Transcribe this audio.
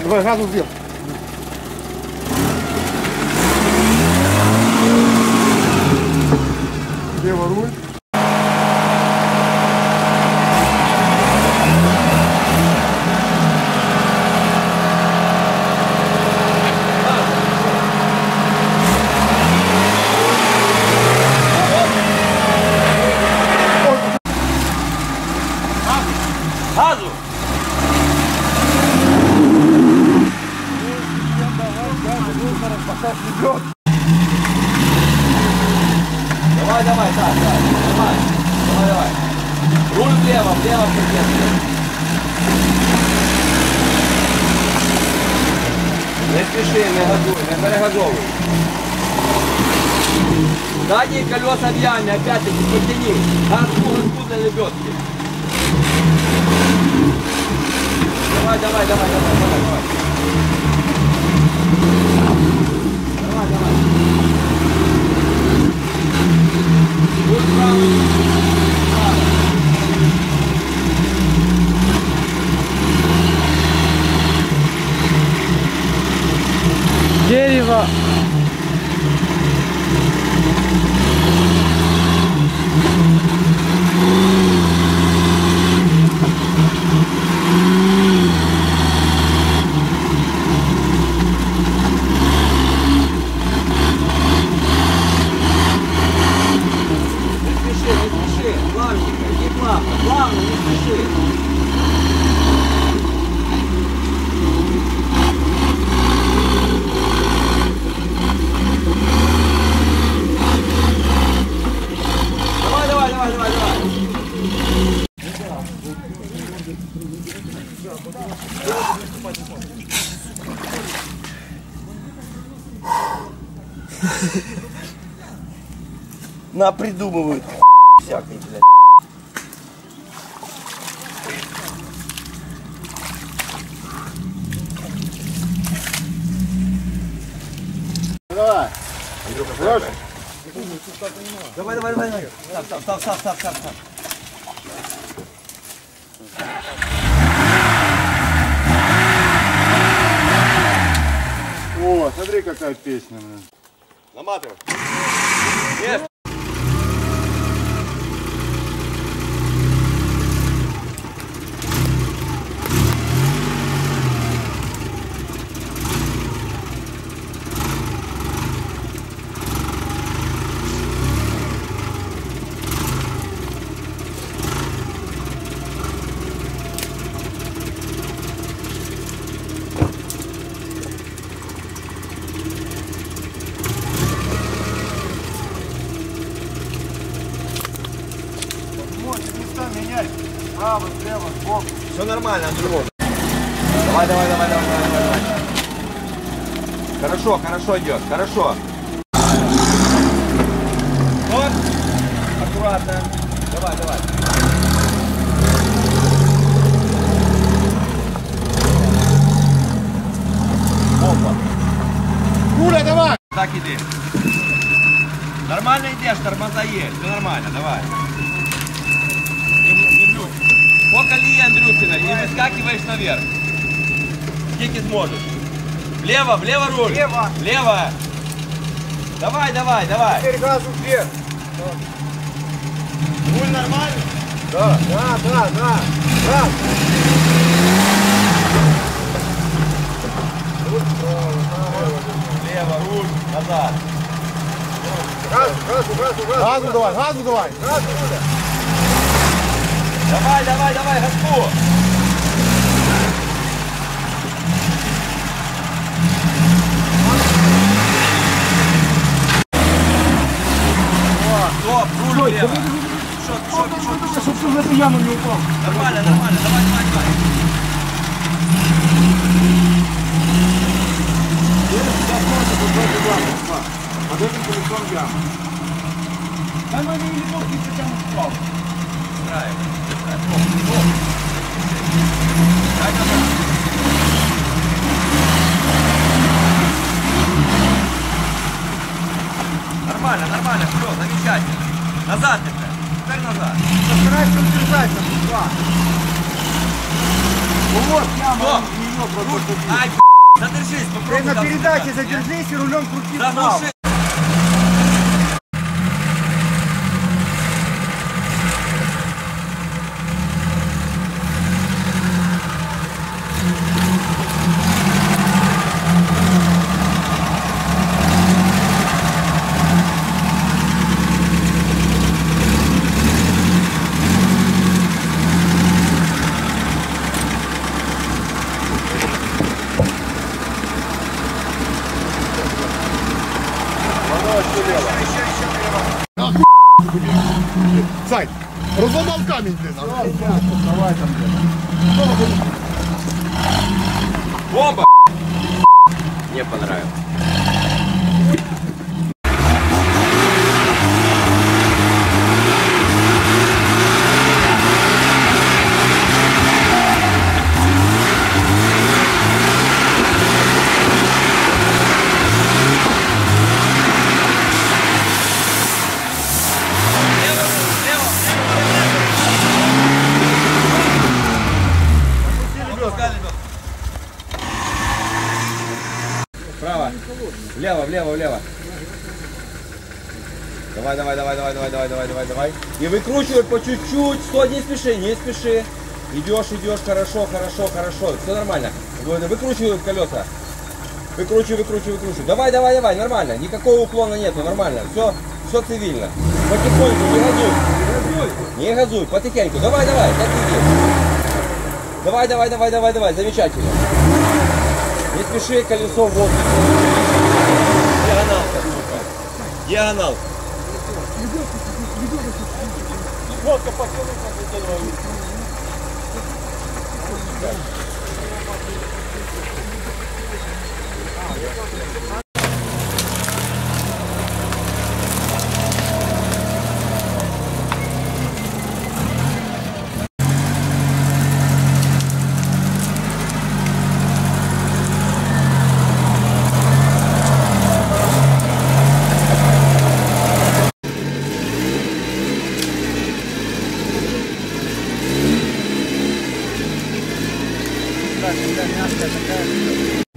Давай газу вверх. Лево руль. Газу! Давай, давай, так, давай, давай. Руль влево, влево, не спеши, не газуй, не перегазовуй. Задние колеса в яме, опять-таки, потяни. Газку для лебедки. Давай, давай, давай, давай, давай, давай. Давай, давай. Будь правый. Дерево. Плавно, не спеши. Давай, давай, давай, давай, давай. Напридумывают всякой, блядь. Давай. Андрюха, Хорош. давай, давай, давай, давай. Став. О, смотри, какая песня. Наматывай. Нет. Менять. Справа, слева, сбоку. Все нормально, Андрюха. Давай, давай, давай, давай, давай, давай. Хорошо, хорошо идет, хорошо. Вот. Аккуратно. Давай, давай. Опа. Куля, давай. Так иди. Нормально идешь, тормоза есть. Все нормально, давай. По колее, Андрюхина, и выскакиваешь наверх. Сколько сможешь. Влево руль. Влево. Давай. Теперь газу вверх. Руль нормально? Да. Раз. Влево, руль, назад. Газу давай. Газу, Руля. Давай, газку. Стоп, руль влево. Чтоб ты в эту яму не упал. Нормально, давай. Под этим колесом яма. Там они не могут прямо вправо. Нормально, все, замечательно. Назад теперь назад. Постарайся удержать там, два. Ну вот, яма, Стоп! ее просто. Ай, Задержись, Ты попробуй на там передаче сбежать, нет? задержись и рулем крути вправо. Заглуши. Сань, розламав камінь, блін. Давай там, блядь. Бомба! Мне понравилось. Право. Влево, влево, влево. Давай, давай, давай, давай, давай, давай, давай, давай, давай. И выкручивай по чуть-чуть. Стой, не спеши, не спеши. Идешь, идешь, хорошо, хорошо, хорошо. Все нормально. Выкручивай колеса. Выкручивай, выкручивай, выкручивай. Давай, давай, давай, нормально. Никакого уклона нету, нормально. Все цивильно. Потихоньку, не газуй. Не газуй, потихоньку. Давай, давай, так иди. Давай, давай, давай, давай, давай. Замечательно. Не спеши, колесо в воздух. Диагонал. Диагонал. Четко потянуть. Мягкая такая.